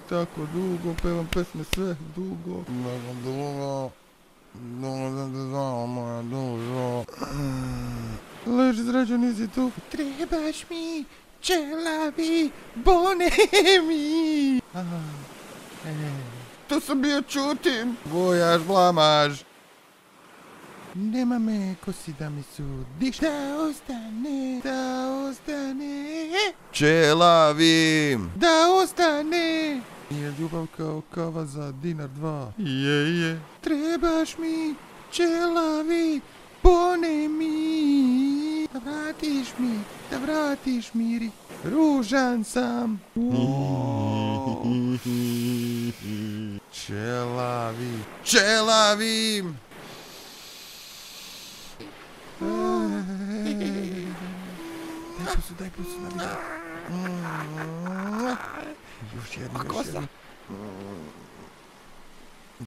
tako dugo, pevam pesme sve dugo. Dugo, moja dužo. Leži zrađo, nisi tu. Trebaš mi, čelavi, bonemi. Tu sam bio, čutim. Vojaž, blamaž. Nema me ko si da mi sudiš. Da ostane. Čelavim. Da ostane. Nije ljubav kao kava za dinar 2. Je. Trebaš mi, čelavi, bonemi. Da vratiš miri. Ružan sam. Čelavim. Daj pusu na video. Još jedno.